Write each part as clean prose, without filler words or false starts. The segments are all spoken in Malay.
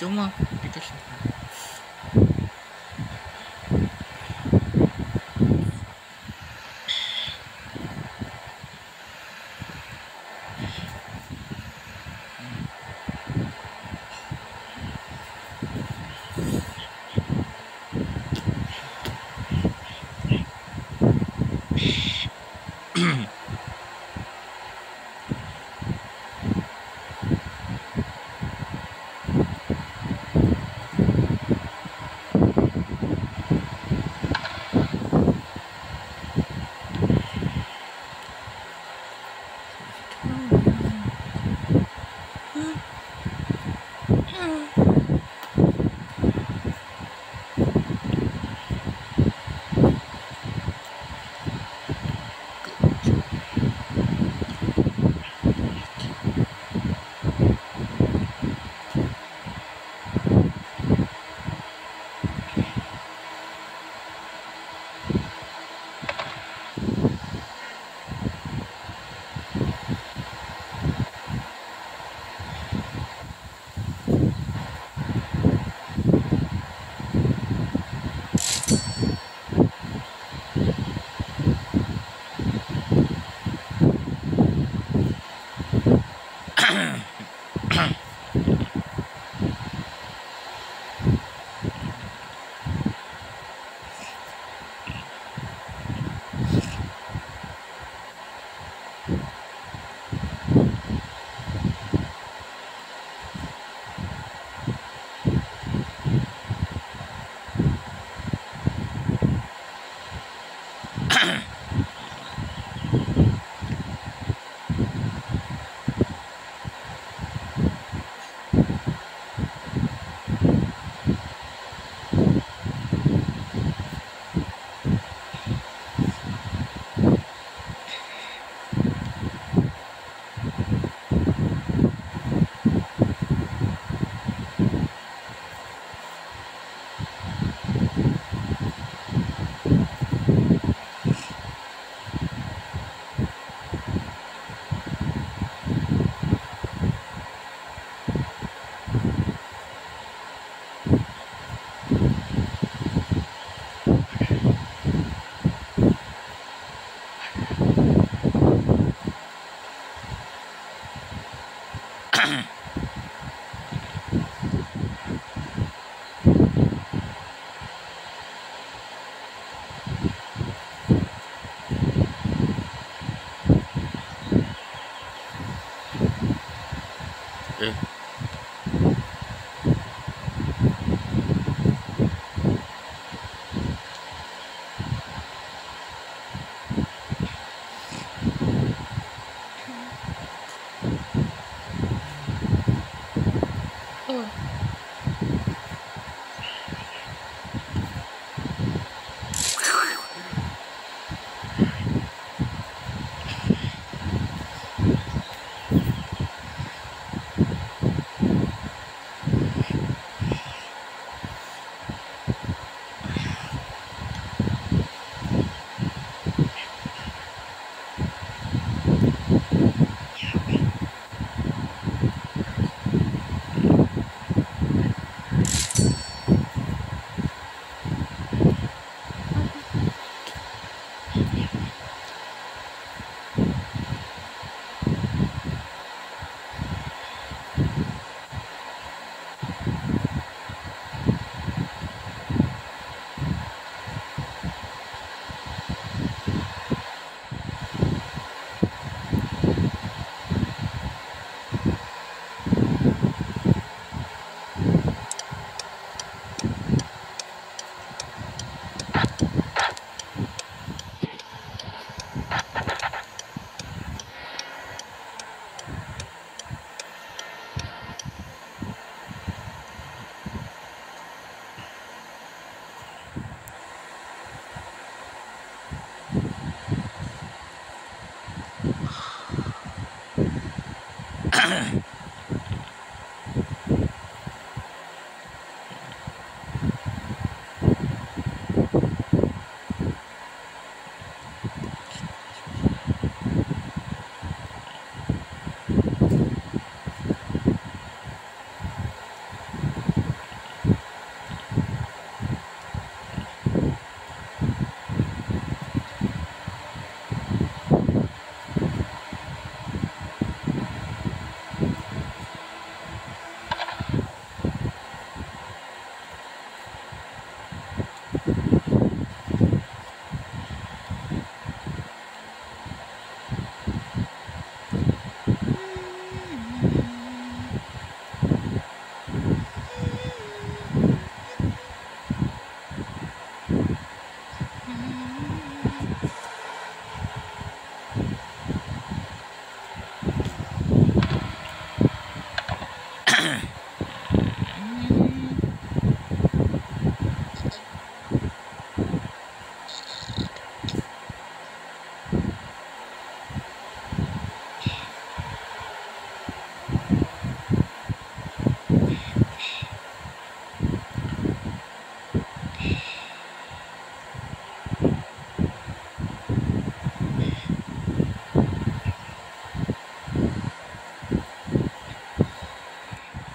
Cuma kita simpan.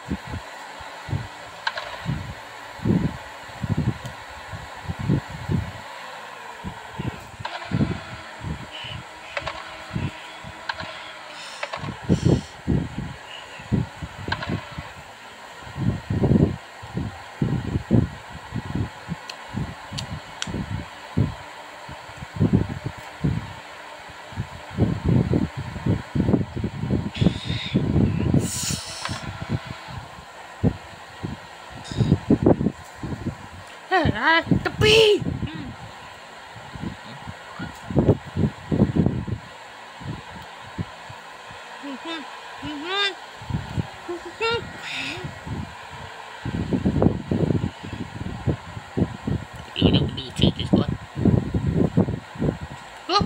Tepi. Ini udah lucu squad. Oh.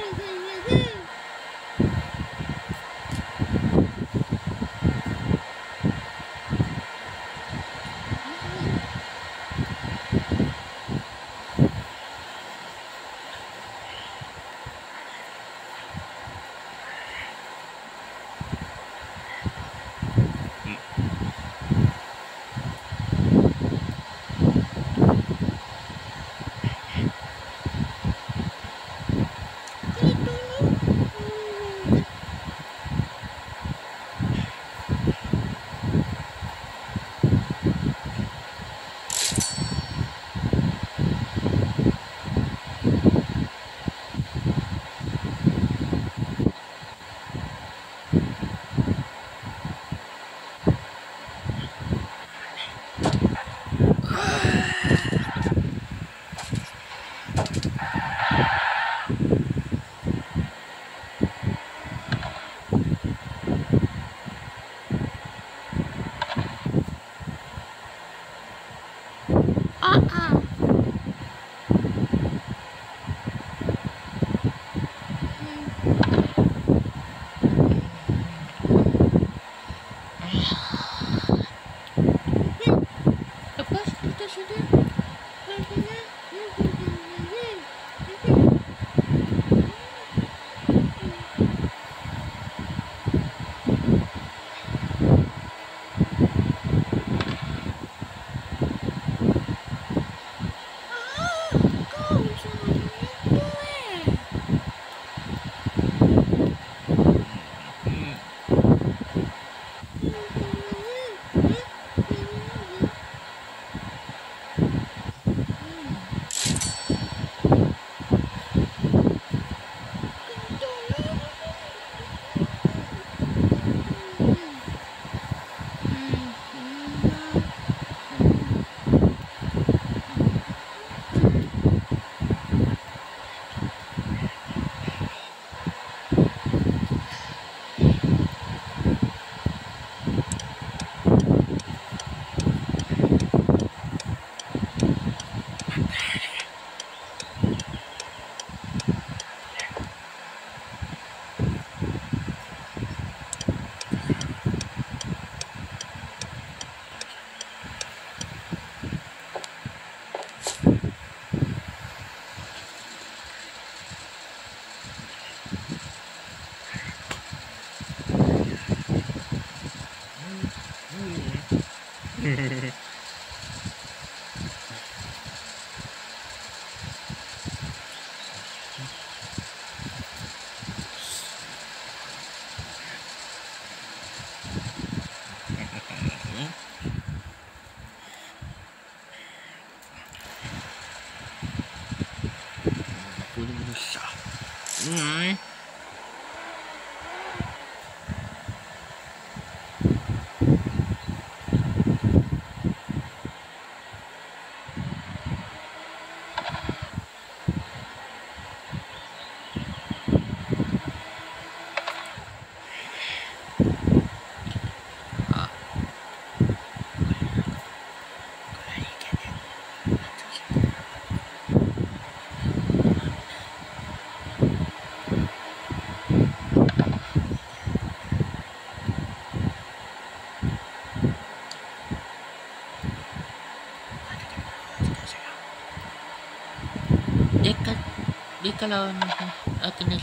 Dia kalau kena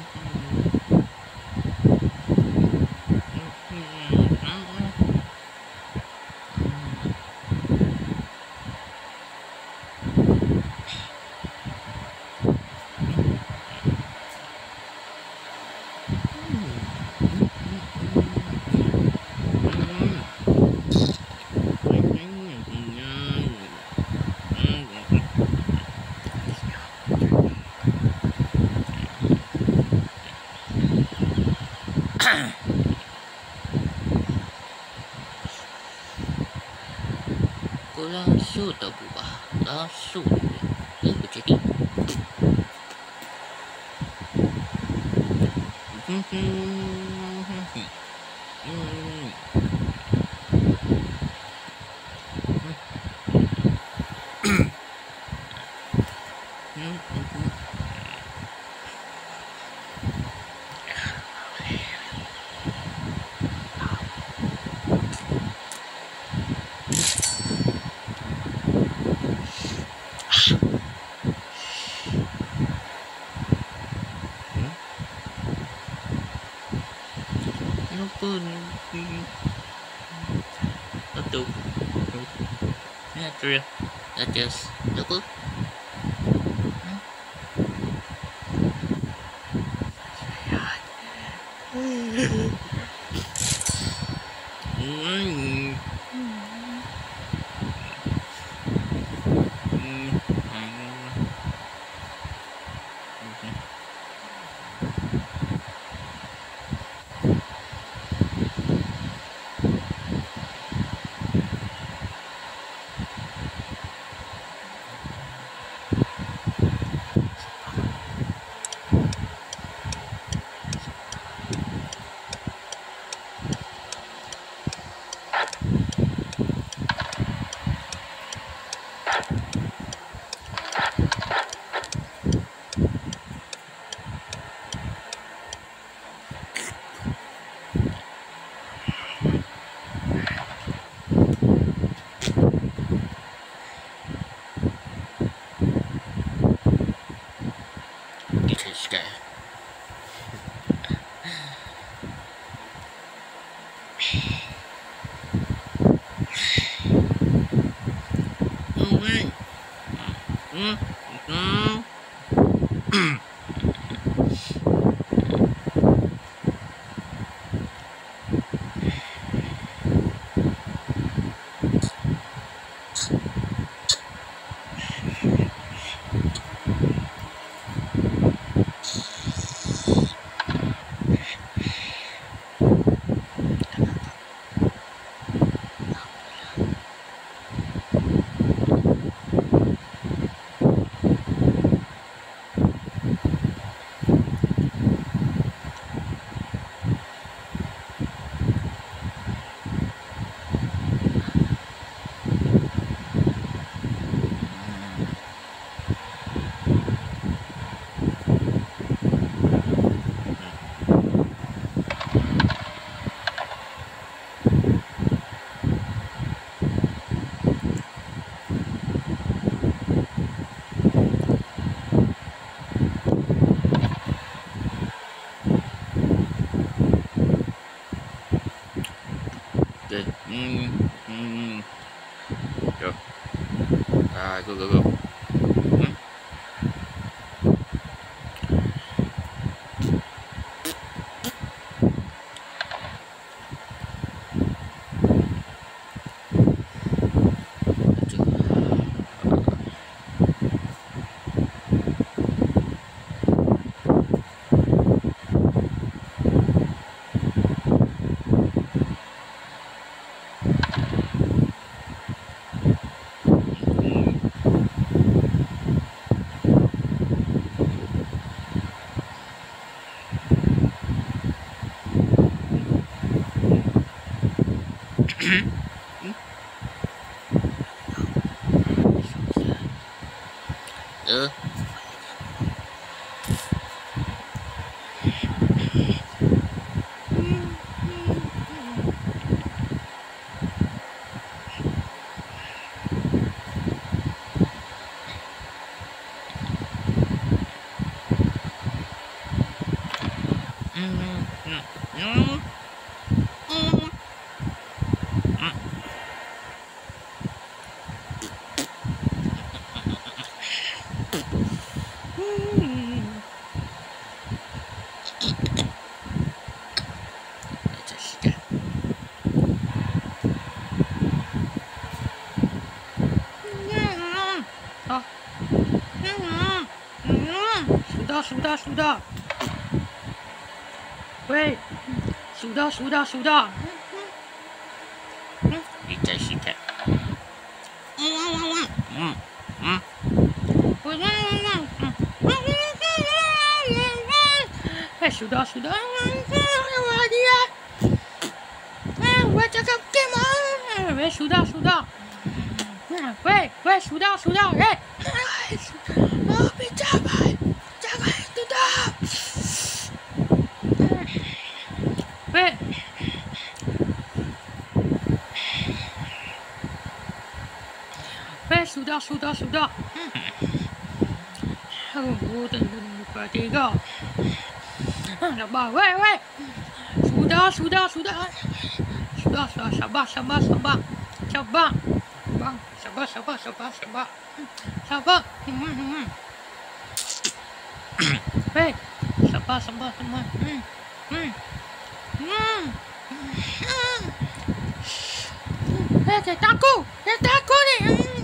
langsung tak berubah, langsung dia berjadi. Lupa satu. Ya, terus atas lupa. Go. Sudah. Weh, sudah. Sikat. Sudah. Dia. Weh, cakap game. Weh, sudah. Weh, sudah. Bicara. Jangan tutup. Weh, sudah. Aku tunggu tiga. Weh. Sudah. Sabar. Bang, sabar. Hei, sabar. Dia takut ni.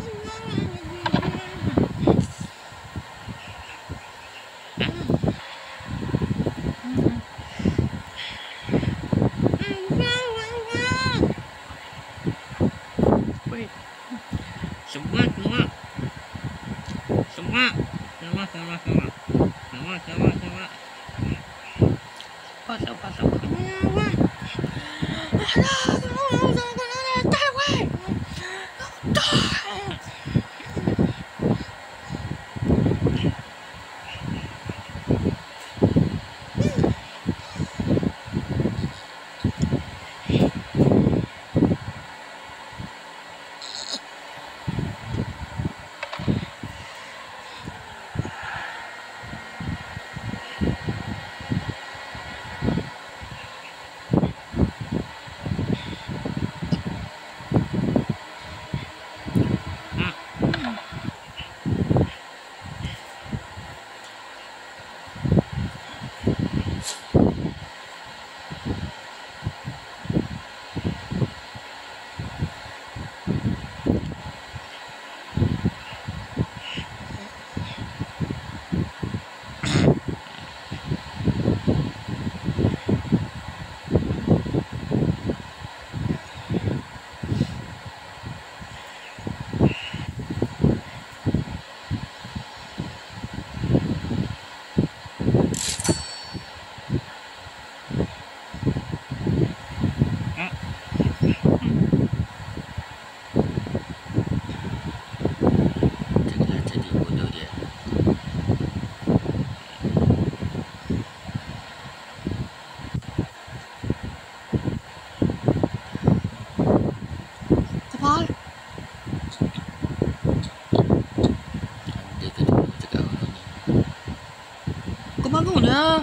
Bangunlah.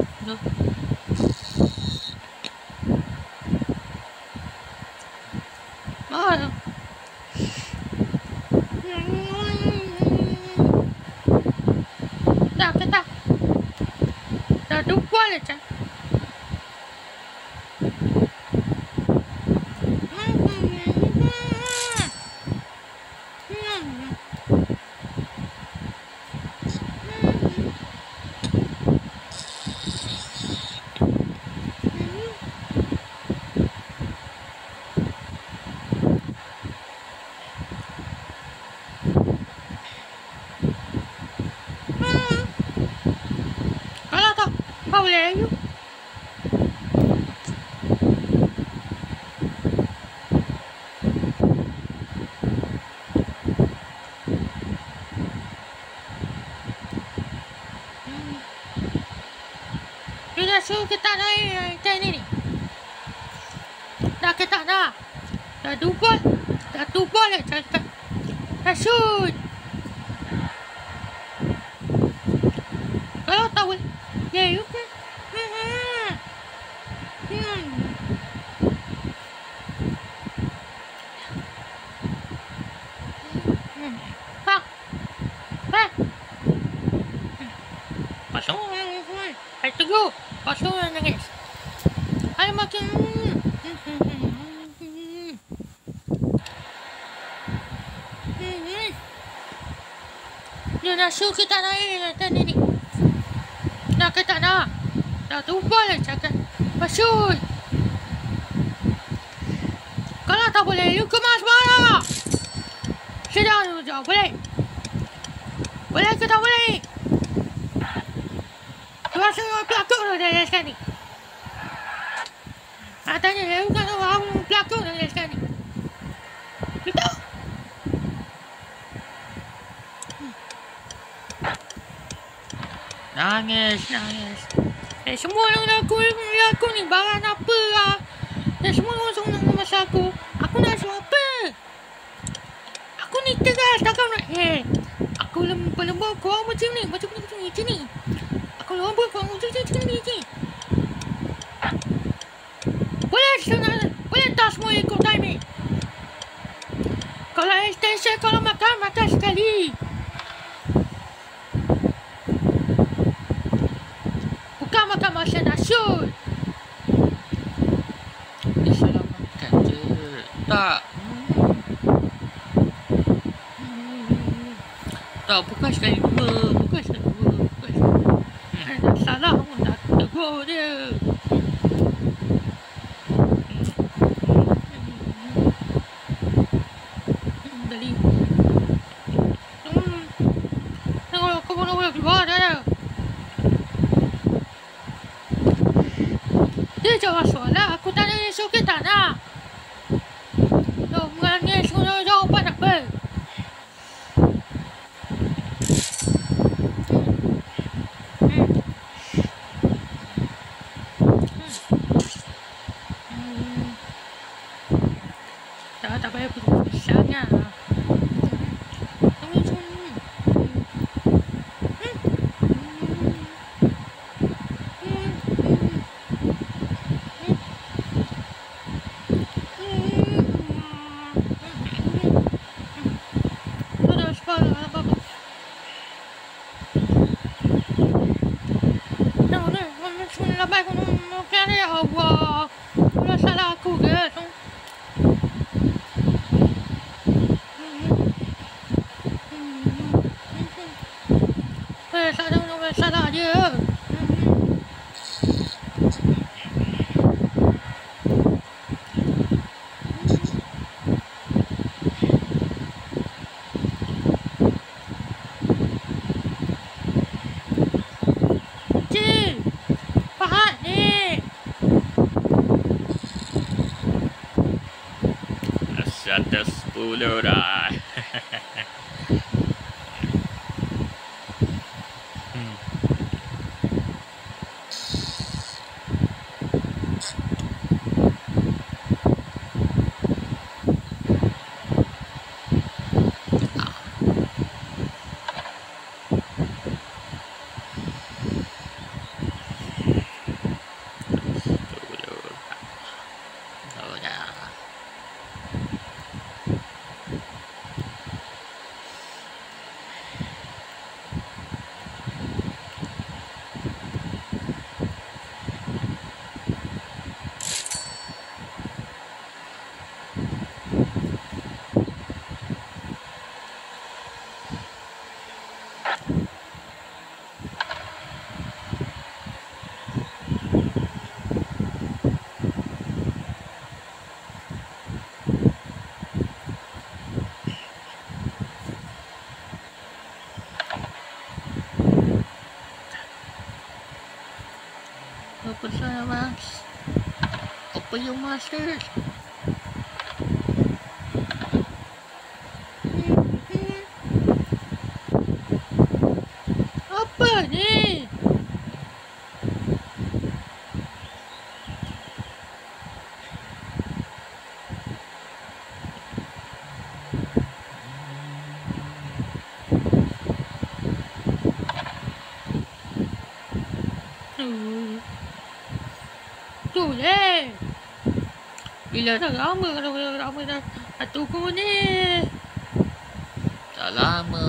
Mana? Tak. Dah lupa lah, Cak. Boleh you. Sudah suruh kita naik ni. Dah kita dah. Dah tubal lah cakap. Dah shoot. Kalau tahu, ya you. Tunggu, pasal orang nangis. Hai makin. Dia nak suruh kita naik tadi ni. Nak ke tak nak? Dah tubal lah cakap. Pasal. Kalau tak boleh, you kemas mana? Sedang you jawab, boleh? Boleh ke tak boleh? Rasa pelakon dah dari sekarang ni. Tanya, you kan orang pelakon dah dari sekarang ni. Kita. Nangis. Semua orang laku ni barang apa lah. Dan semua orang senang masa aku. Aku nak suruh apa? Aku ni tegas, takkan nak. Aku lembut korang macam ni. Macam ni. Aku lembut korang macam ni. semua ikut timing. Kalau extension kalau makan sekali. Bukan makan masa nak shoot. Salah makan je. Tak. Tak, bukan sekali dua. Dah salah pun dah tegur dia. Beli. Tengok kau boleh keluar dah. Dia jawab soalan, aku tanya esok ke tak nak. Mengenai soalan jawapan apa? Tak payah putus sangat. Salah aku ke? Salah dia. Cik, Fahad ni. Satu 10 dah. Apa salah Mas? Apa yang master? Apa ni? Tu je. Bila dah lama kalau lama dah tunggu ni. Tak lama.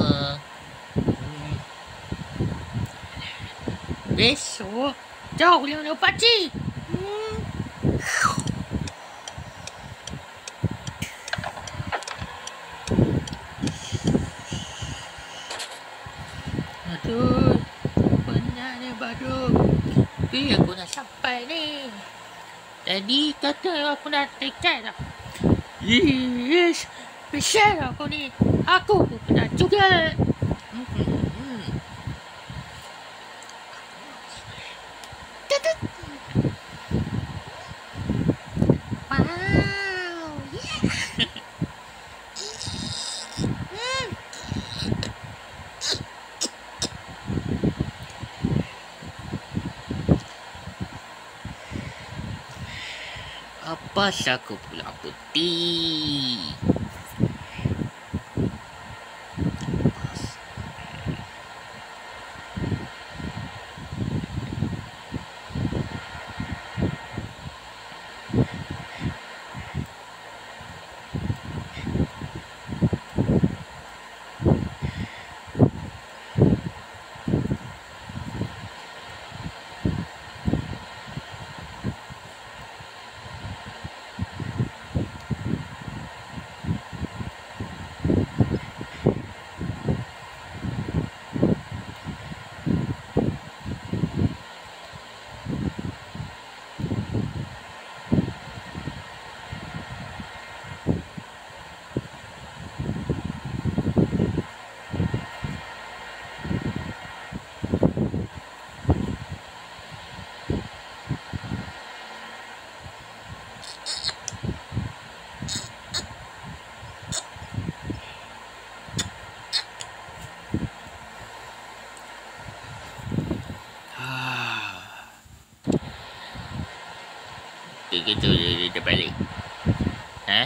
Besok jauh yang nak pakcik. Aduh, penat ni Badut. Aku dah sampai ni. Tadi kata aku nak tiket dah. Yes, besar aku ni. Aku pun penat juga. Wow, Apa aku pula putih? Gitu dia balik. Ha?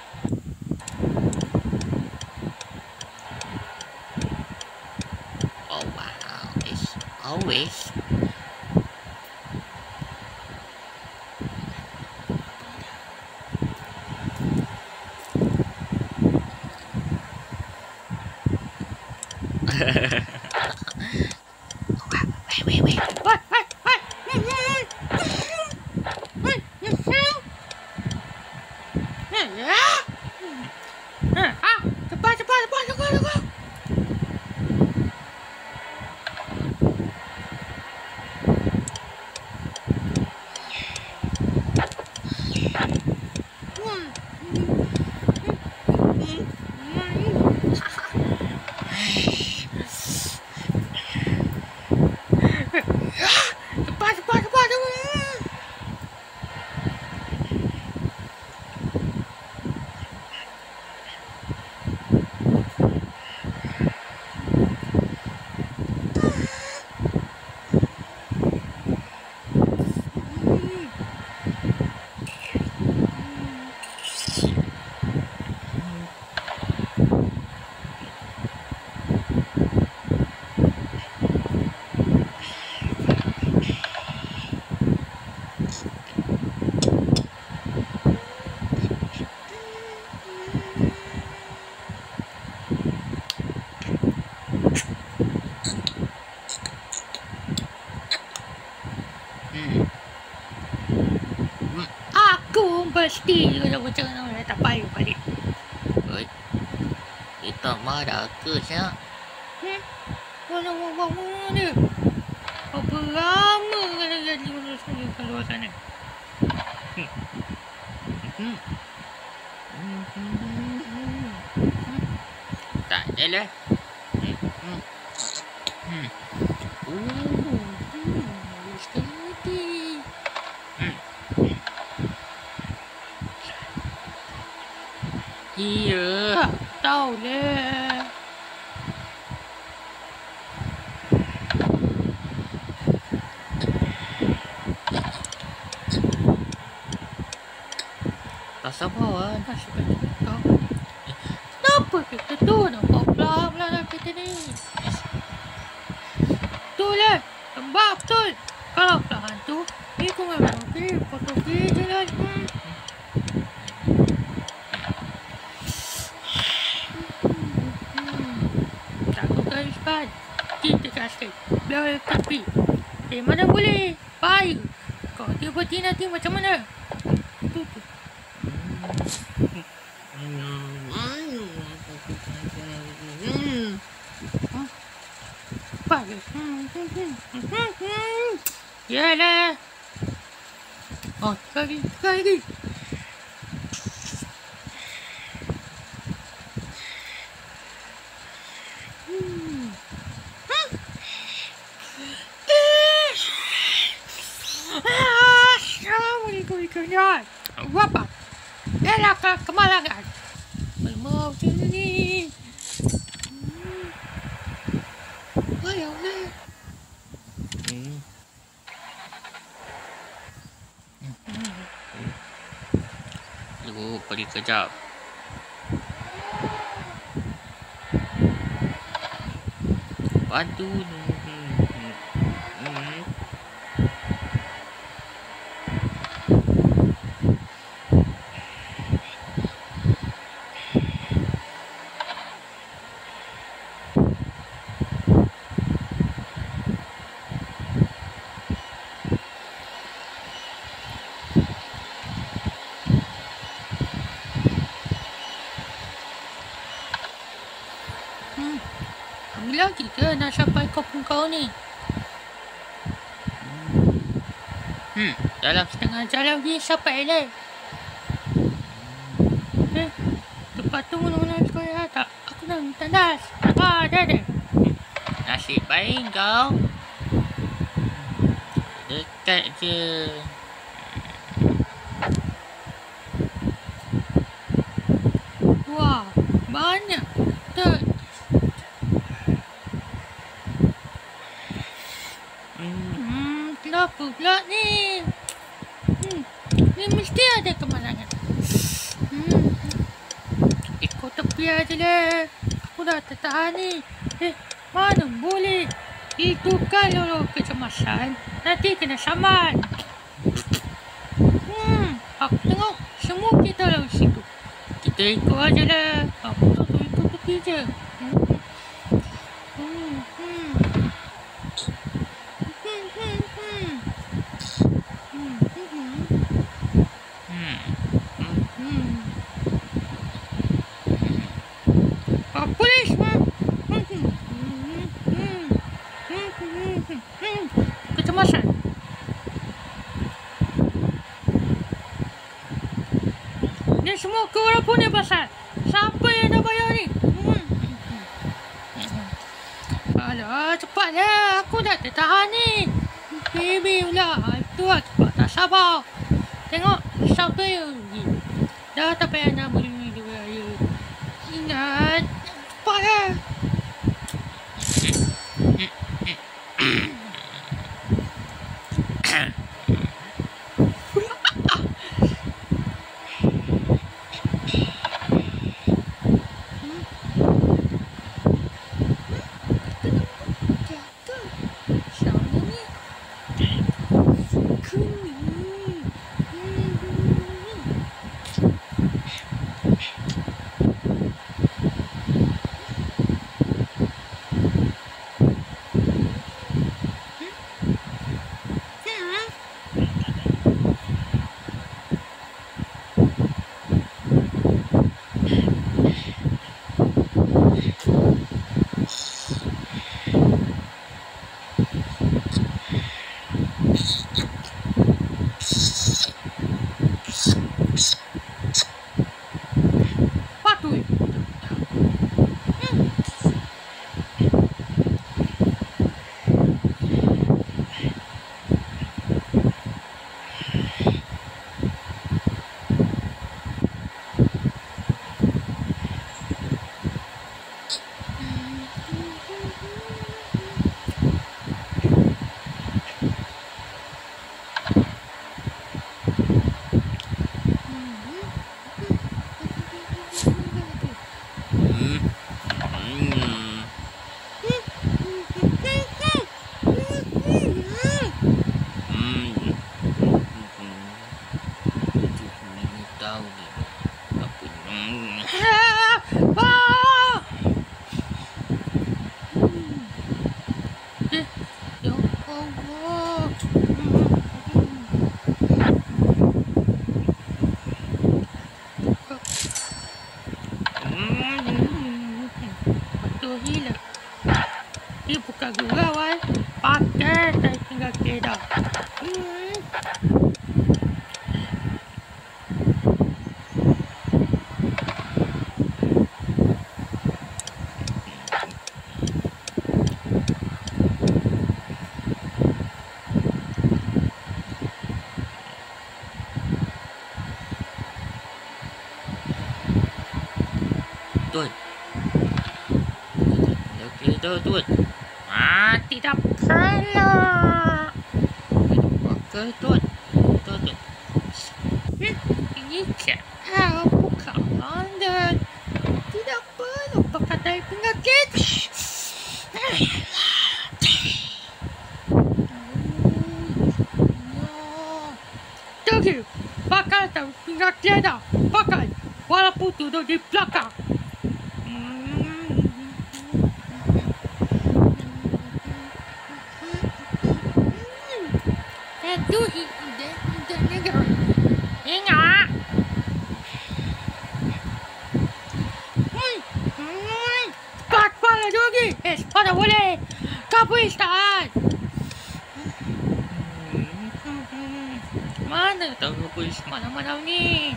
Oh wow, it's always. Wait. What? Cepat. Aku pasti kalau macam mana tak payah balik. Kita marah ke siap? Mana dia? Apa lama kena jadi manusia kat luar sana? Tak adalah. Sekali. Iya. Tak tahu lah. Tak sabar. Kenapa kita tu nampak pelan-pelan lah kita ni? Tu lah. Lembab betul. Kalau pelan hantu, aku memang okey. Potong je lah. Takut kali cepat. Kita kasih. Belah tepi. Mana boleh. Bahaya. Kau dia berhenti nanti macam mana? Tu. Bahaya. Yalah. Oh, sekali. Assalamualaikum ikan. Apa? Yalah kemalangan. Mau sini. Ayolah. Lu pergi kejap. Aduh. Bila kita nak sampai kampung kau ni? Dalam Setengah jalan dia sampai lah. Tempat tu mana-mana sekolah tak? Aku nak minta das. Ada. nasib baik kau. Dekat je. Wah, banyak. Tak. Kenapa pula ni? Ni ini mesti ada kemalangan. Ikut tepi aja lah. Aku dah tertahan ni. Mana boleh. Itu kalau kecemasan, nanti kena saman. Aku tengok semua kita lalu situ. Kita ikut aja lah. Aku tu ikut tepi je. Polis, kecemasan. Ni semua walaupun ni pasal siapa yang dah bayar ni? Alah, cepatlah. Aku dah tertahan ni. Baby pula. Itu lah cepat tak sabar. Tengok siapa yang rugi. Dah tak payah nak beli dia. Ingat. Cepatlah. Dia bukan gurau pakai saya tinggal kedah. Tuan. Tuan. Tidak perlu. Pakai tuan. Ini cara bukan London. Tidak perlu pakai penyakit. Jadi, pakai penyakit dah. Pakai. Walaupun duduk di belakang. Ingat. Cepat pala jogi. Cepat boleh. Kabis tahan. Mana tahu kabis mana-mana ni.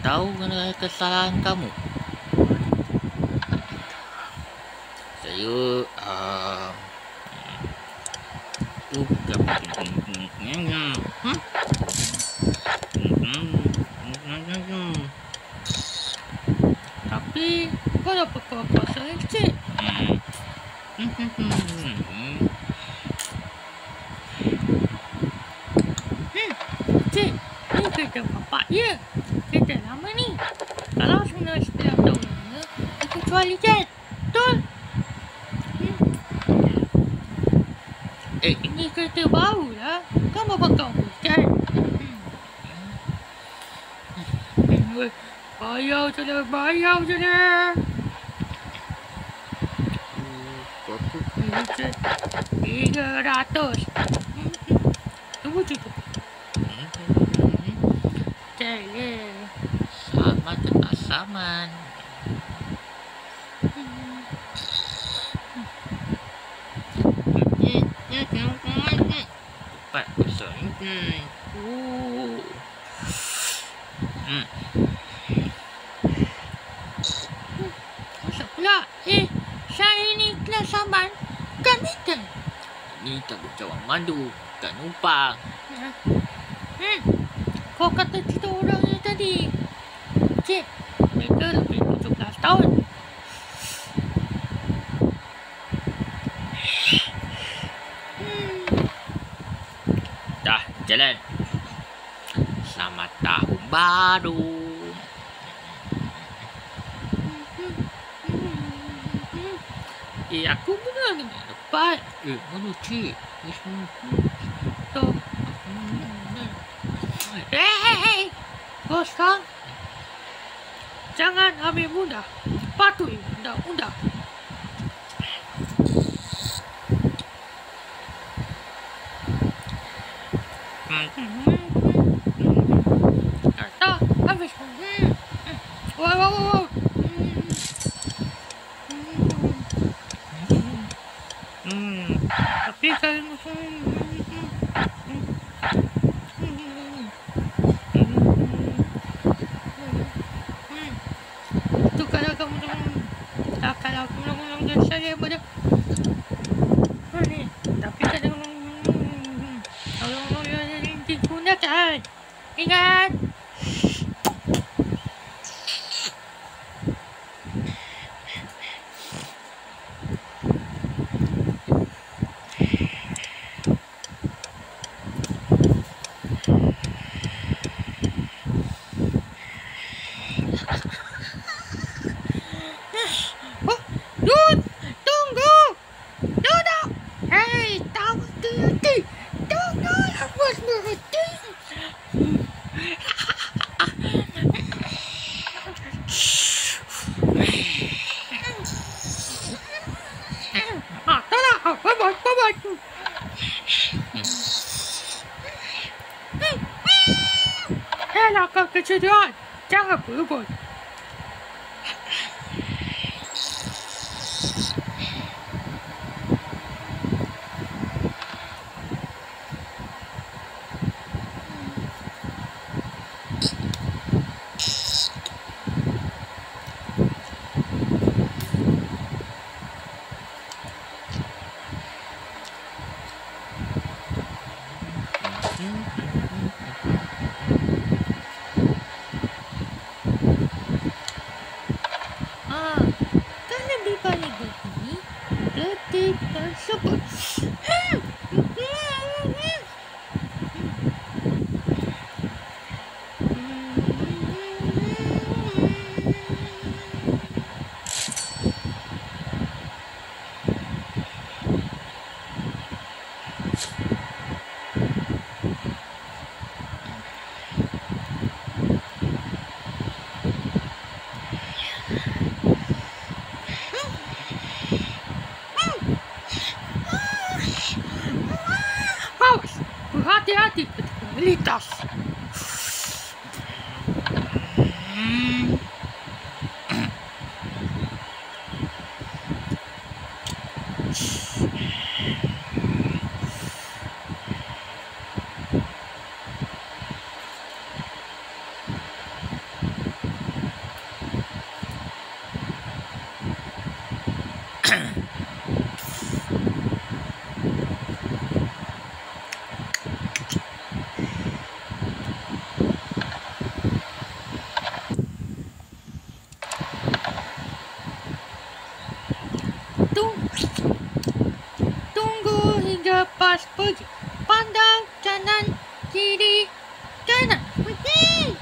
tahu kesalahan kamu. Saya Tapi kenapa kau kuasa cik? Cik, ni kereta bapak dia. Kereta lama ni. Kalau sebenarnya setiap tahun ni, aku jual jet. Betul? Ini kereta baru lah. Kan bapak kau bukan? Bayar je lah, bayar je lah. Berapa kali cik? 300. Tunggu cukup. Cik le. sama tetap saman. Cepat kosong. Masuk pula. Saya ni kelas saman. Kan meter. Ini tanggungjawab mandu, bukan numpang. Kau kata cerita orang ni tadi. Cik, mereka lebih 17 tahun. Dah, jalan. Selamat tahun baru. Aku benar ni lepas. Mana cik? Tuh. Hei! Bos Kang. Jangan ambil mudah. Patuhi undang-undang. Kata habis. Wow. Tapi kalau itu kalau kamu saya pada ni. Tapi kalau digunakan, ingat. Elakkan kecederaan. Jangan berebut. Kan lebih baik begini. Detik dan sebut. Berhati-hati ketika melintas. lepas pergi. Pandang kanan, kiri, kanan. Pergi.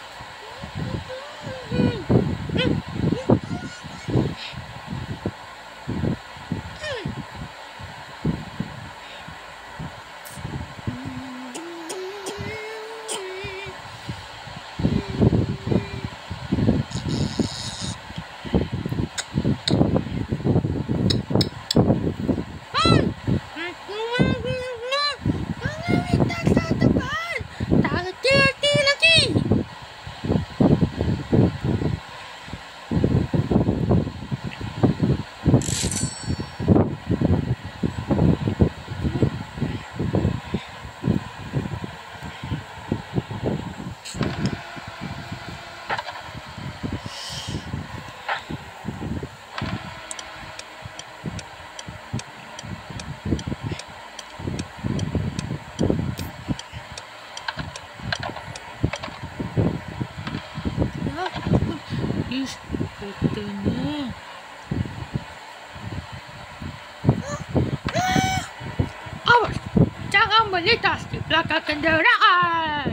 Katanya. Awas, jangan melintas di belakang kenderaan.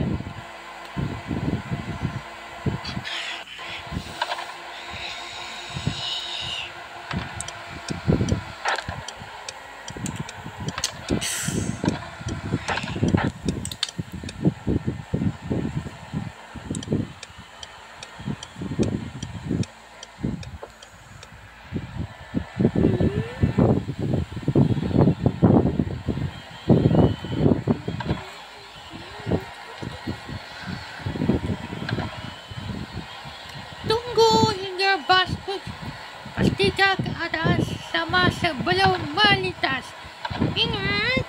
Pastikan keadaan sama sebelum melintas. Ingat.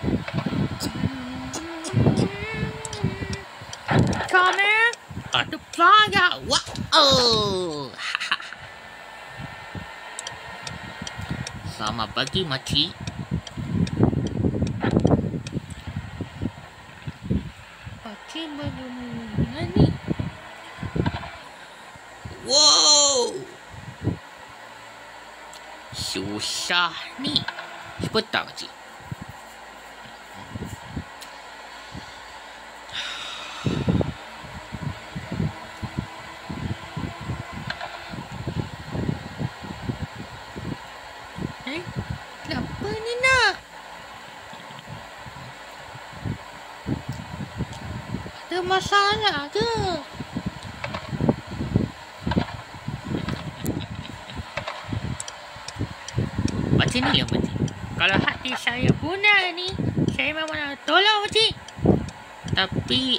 Kamera ada pelanggar. Wow. Selamat pagi, makcik. Pakcik belum ni. Wow. Susah ni. Sebentar, makcik. Kenapa ni nak? Ada masalah ke? Macam ni lah, makcik. Kalau hati saya punah ni, saya memang nak tolong makcik. Tapi,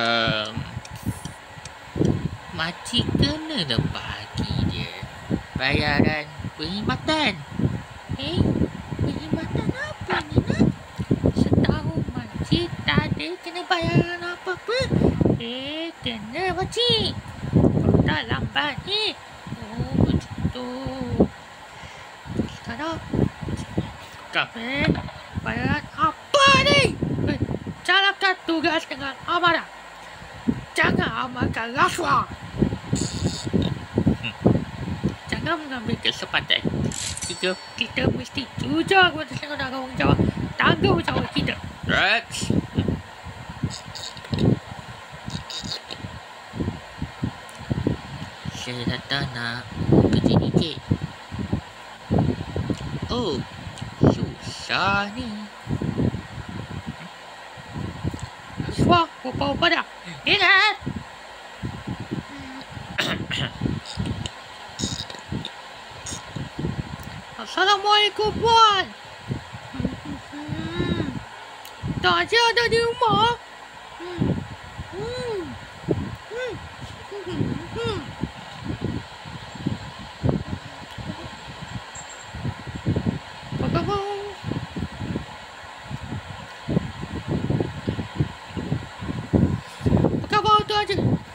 makcik kena dah bagi dia bayaran perkhidmatan. Perkhidmatan apa ni nak? Setahu makcik tak ada kena bayaran apa-apa. Kena makcik. Kau tak lambat ni. Oh, macam tu. Sekarang, bayaran apa ni? Jalankan tugas dengan amanah. Jangan amalkan rasuah. Jangan mengambil kesempatan. Kita mesti jujur kepada saudara tanggungjawab. Tanggungjawab kita. Rex. Saya datang nak kerja ni, cik. Oh, susah ni. Rasuah rupa-rupa dah. Ingat. Assalamualaikum, Puan. Tak ada di rumah. Apa khabar tu aja?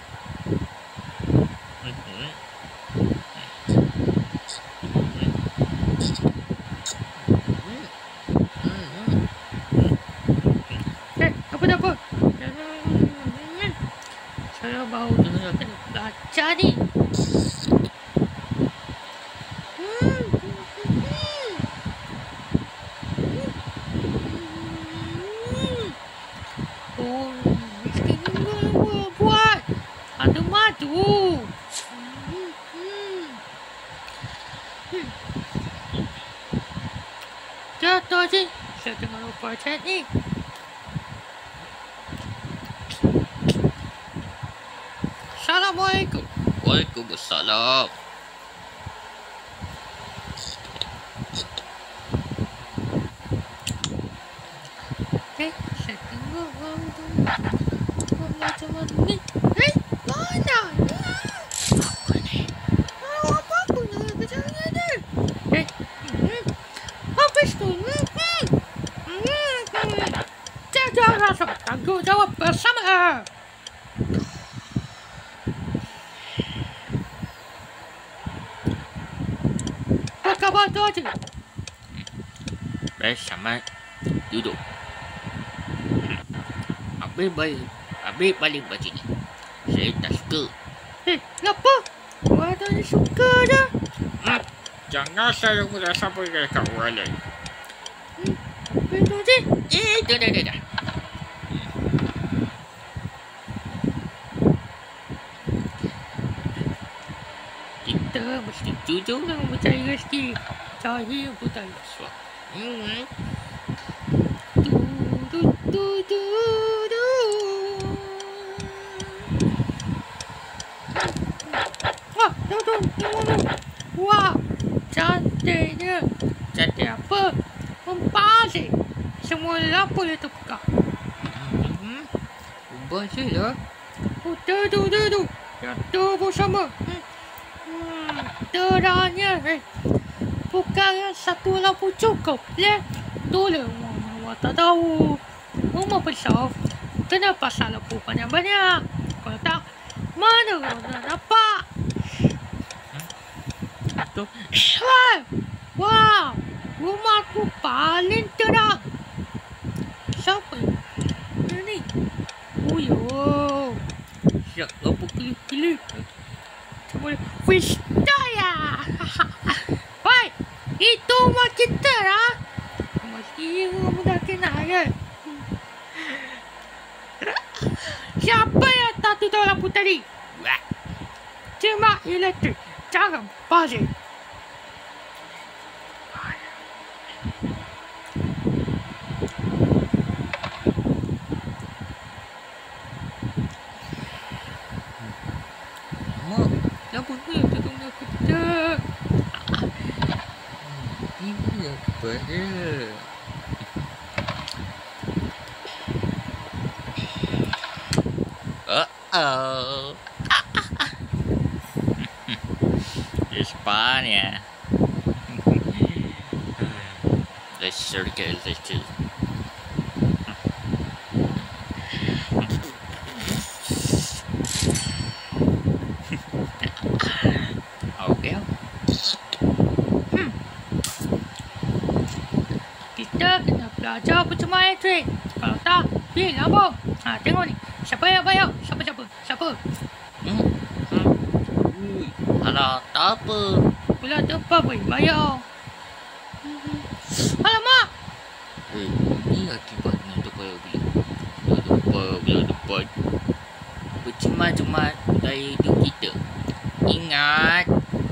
Apa? Saya baru dengar kena belajar ni. Jatuh je. Saya tengah lupa chat ni. Assalamualaikum. Waalaikumsalam. Saya tengok macam mana ni. Mana? Apa ni? Apa punya kejangan ni? Habis tu. Jaga rasa tanggungjawab bersama. Apa khabar tu aja? Bersama duduk. Habis paling macam ni. Saya tak suka. Kenapa? Ada yang suka je. Jangan saya mudah sampai kat orang lain. Apa tu je? Dah. Kita mesti jujur dan mencari rezeki. Cahaya buta suap. Wah, tunggu. Wah, cantiknya. Cantik apa? Mempasik. Semua lampu dia terbuka. Ubah je lah. Tuh. Jatuh bersama. Terangnya. Bukan satu lampu cukup. Tolong Mama tak tahu. Mama besar. Kenapa pasang lampu banyak-banyak? Kalau tak, mana nak nampak? Tu. Wow, rumahku paling terang. Siapa ni? Oh yo, Siap lampu kelip-kelip. Macam Vista ya. Hei, itu rumah kita lah. Mesti rumah kenal kan? Siapa yang tak tutup lampu tadi? Wah. Cuma elektrik. Jangan balik. Mak, lampu ni tolong aku tidak. Ini apa dia? Uh-oh. España. Let's circle. Okay. Kita kena belajar percuma elektrik. Kalau tak, bil lampu. Tengok ni. Siapa yang bayar? Siapa? Alah, tak apa. Pula tempat boleh bayar. Alamak! Ini akibatnya untuk kaya bila depan. Bercemat-cemat dari hidup kita. Ingat.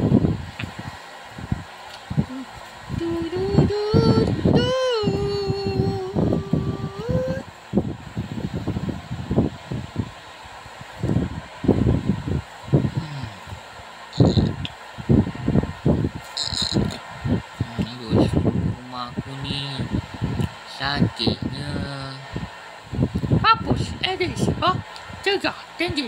Rumah aku ni sakitnya. Hapus Edis. Cegah tinggi.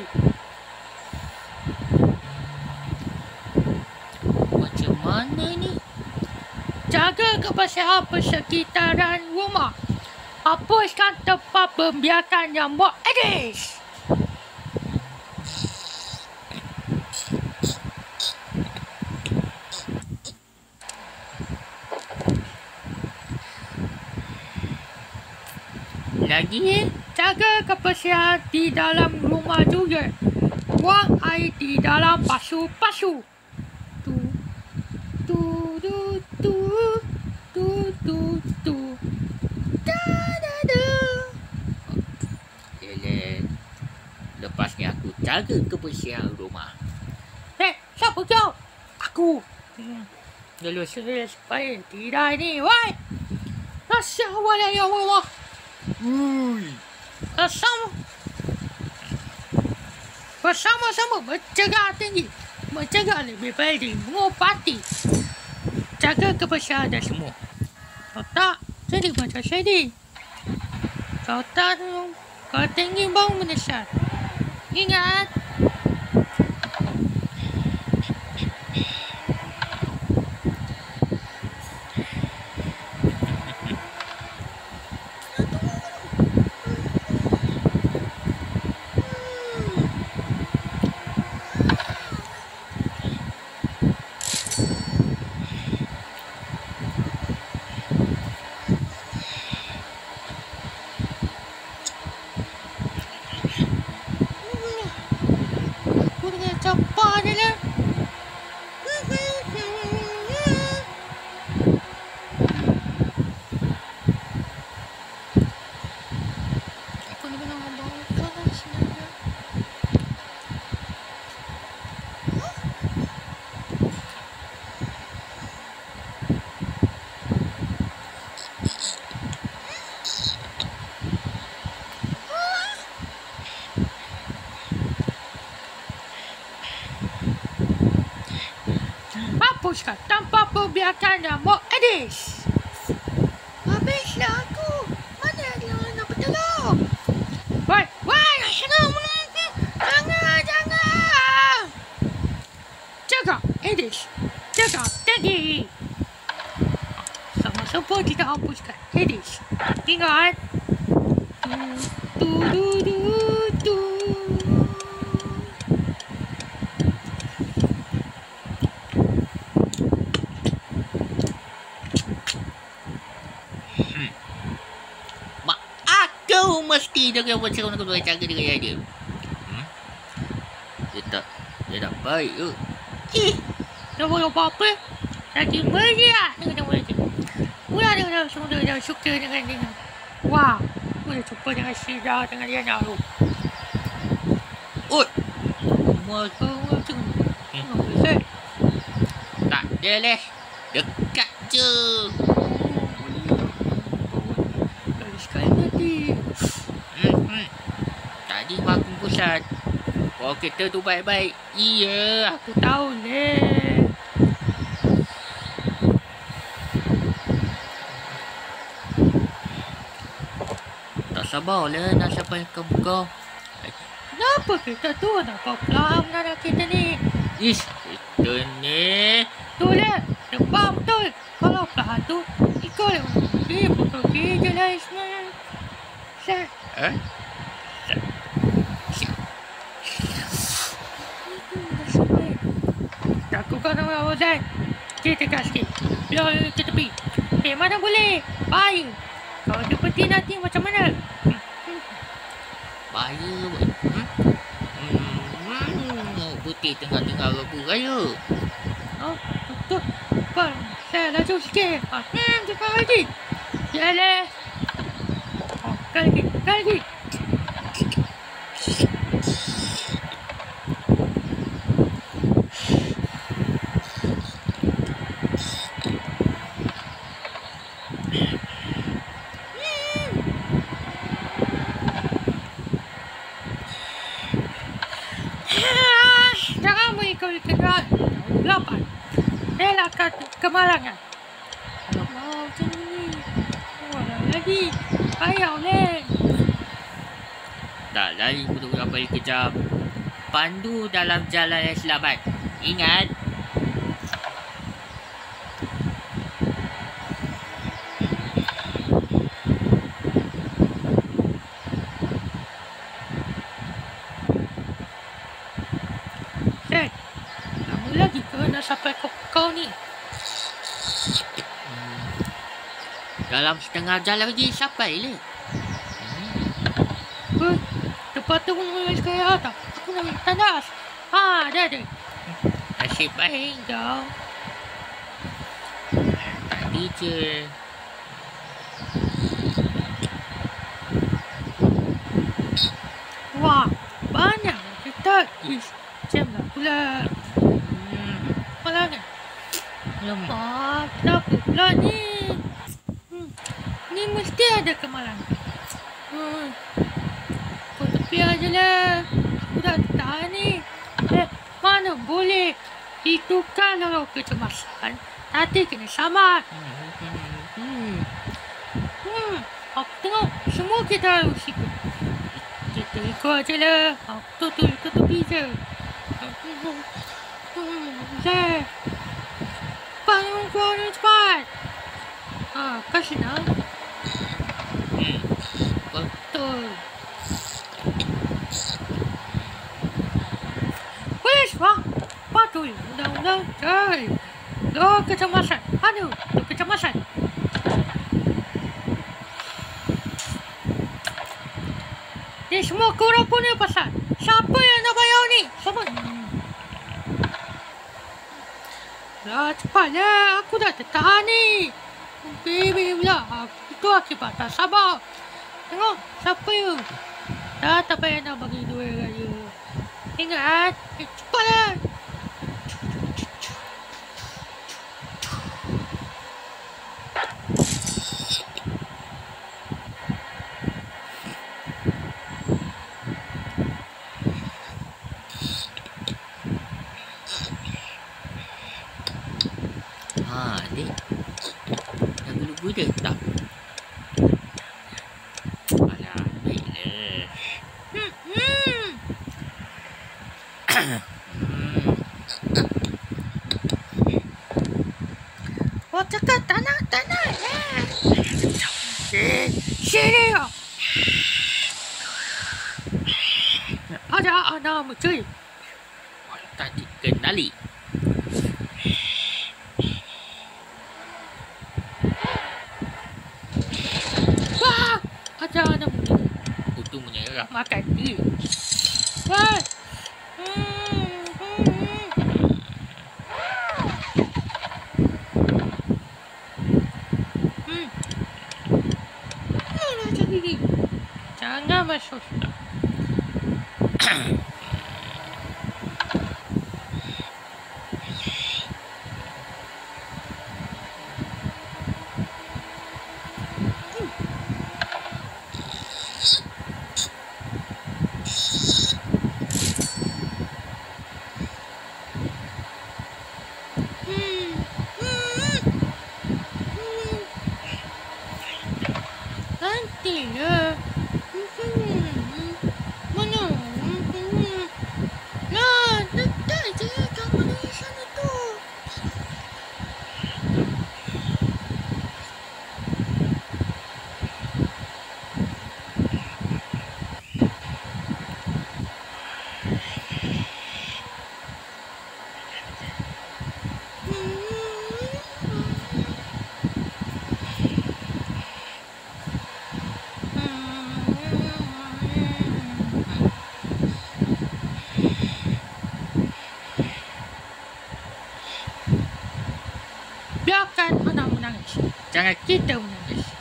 Macam mana ni? Jaga kebersihan persekitaran rumah. Hapuskan tempat pembiakan nyamuk Edis. Lagi Jaga kebersihan di dalam rumah juga. Buang air di dalam pasu-pasu. Tu. Da. Lepas ni aku jaga kebersihan rumah. Siapa kau? Aku. Lalu saya supaya tidak ini. Woi. Assalamualaikum. Bersama-sama mencegah tinggi. Mencegah lebih baik dari mengobati. Jaga kebersihan dan semua. Kalau tak, jadi macam saya ni. Kalau tak, kalau tinggi baru menyesal. Ingat. Cepat je lah. Aku ni memang membawakan sebenarnya. Hapuskan tanpa membiarkan nyamuk Aedes. Habislah aku. Mana ada orang nak bertolong? Woi, jangan. Jaga Aedes. Jaga tinggi. Sama-sama kita hapuskan Aedes. Ingat. Tu. Mesti dengan macam orang kena jaga dengan dia. Dia tak baik ke? Dia boleh apa-apa. Lagi meriah dengan nama dia. Mula dengan semua dia suka dengan dia. Wah, boleh jumpa dengan Syira dengan dia nak tu. Macam tak ada leh. Dekat je. Sekali nanti. Tadi aku pusat. Kalau kita tu baik-baik. Iya, aku tahu leh. Tak sabar lah nak sampai ke buka. Kenapa kita tu nampak pelan anak kita ni? Kita ni. Tu lah, nampak betul. Kalau pelan tu, ikut lah. Dia pergi je lah Ismail. Lakukan nama Ozan. Kita kat sikit. Biar ke tepi. Mana boleh? Bahaya. Kalau dia peti nanti macam mana? Bahaya buat. Putih tengah-tengah rebu raya. Betul. Saya laju sikit. Cepat lagi. Yalah. Kali lagi. Jangan mengikut kenderaan. 8. Rela kemalangan. Allah, macam ni. Lagi. Payah leh. Tak lari untuk sampai kejam. Pandu dalam jalan yang selamat. Ingat. Lama lagi ke nak sampai kau ni? Dalam setengah jalan lagi sampai le. Tempat tu pun boleh sekali tak? Aku nak minta tandas. Ada. Nasib baik kau. Tadi je. Wah, banyak kita. Ish, jam lah pula. Malah kan? Alamak. Kenapa pula ni? Ni mesti ada kemalangan. Kau tepi aje lah. Aku dah tahan ni. Mana boleh. Itu kalau kecemasan, nanti kena samat. Aku tengok semua kita harus ikut. Kita ikut aje lah. Aku tu tepi je. Zah. Bangun keluar cepat. Kasih nak. Betul. Polis bang. Patuh undang-undang. Cai. Lo kecemasan. Aduh, lo kecemasan. Ni semua korang punya pasal. Siapa yang nak bayar ni? Siapa? Lah cepatlah. Aku dah tertahan ni. Baby pula. Itu akibat tak sabar. Tengok. Siapa you? Dah tak payah nak bagi duit raya. Ingat. Cepatlah. Adik. Dah gulu-gulu dia tak? Alah, baiklah. Oh, cakap tanah. Sini ya. Ada anak mencuri. Tak dikenali. Wah, ada anak mencuri. Itu menyerah. Makan dia. Wah. Macam gini. Jangan masuk sudah. Nantilah. Mana? Nah, letak je kamu di sana tu. Biarkan anak menangis. Jangan kita menangis.